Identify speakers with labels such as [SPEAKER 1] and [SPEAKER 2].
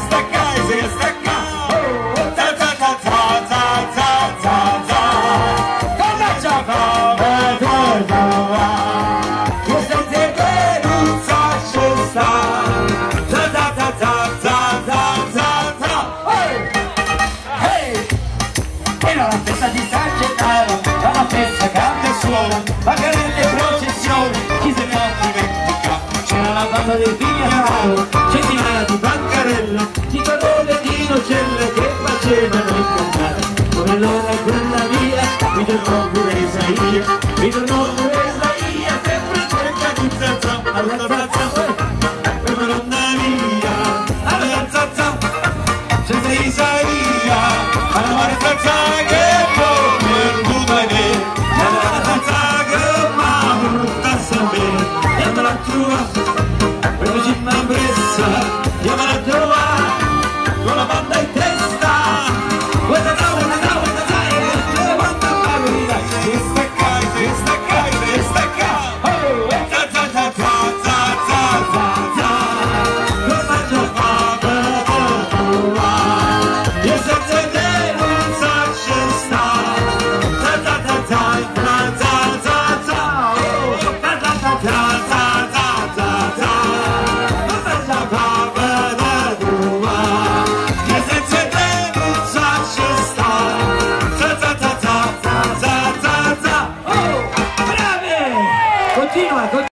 [SPEAKER 1] Bagarelle e processioni, chi se ne dimentica? C'era la banda dei figli a mano, centinaia di bancarelle, cittadone di nocelle che facevano incantare. Come l'ora quella via, mi tornò pure Isaia, mi tornò pure